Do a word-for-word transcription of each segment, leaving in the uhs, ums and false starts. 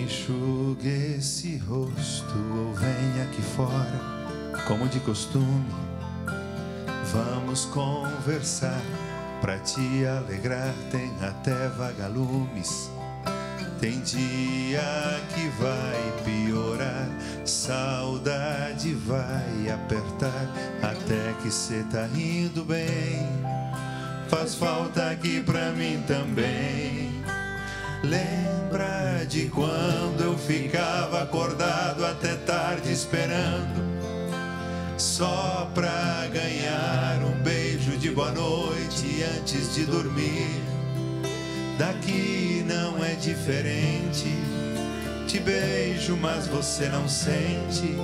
Enxugue esse rosto ou venha aqui fora, como de costume. Vamos conversar pra te alegrar. Tem até vagalumes. Tem dia que vai piorar, saudade vai apertar, até que cê tá indo bem. Faz falta aqui pra mim também. Lembra de quando eu ficava acordado até tarde esperando, só pra ganhar um beijo de boa noite antes de dormir. Daqui não é diferente. Te beijo, mas você não sente.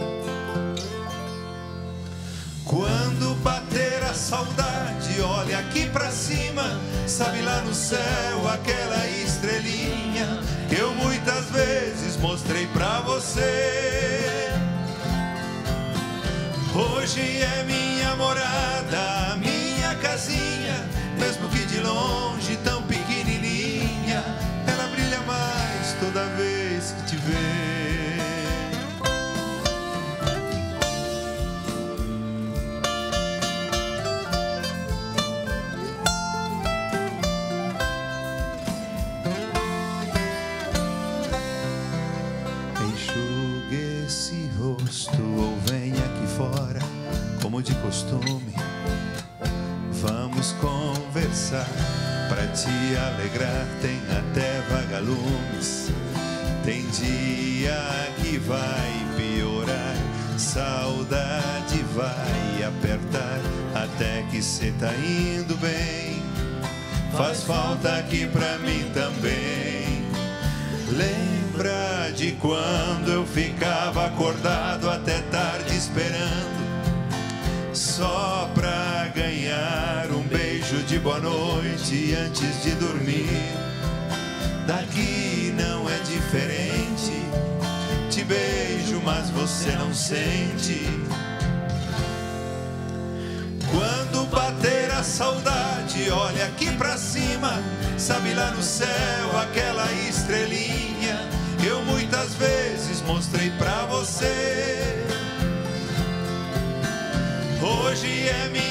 Quando bater a saudade, olha aqui pra cima. Sabe lá no céu aquela estrelinha que eu muitas vezes mostrei pra você. Hoje é minha morada, minha casinha, mesmo que de longe, tão pequenininha, ela brilha mais toda vez que te vê. Enxugue esse rosto ou venha aqui fora, como de costume. Vamos conversar pra te alegrar. Tem até vagalumes. Tem dia que vai piorar, saudade vai apertar, até que cê tá indo bem. Faz falta aqui pra mim também. Lembra de quando eu ficava acordado até tarde esperando, só pra ganhar um beijo de boa noite antes de dormir. Daqui não é diferente. Te beijo, mas você não sente. Quando bater a saudade, olha aqui pra cima. Sabe lá no céu aquela estrelinha que eu muitas vezes mostrei pra você. Hoje é minha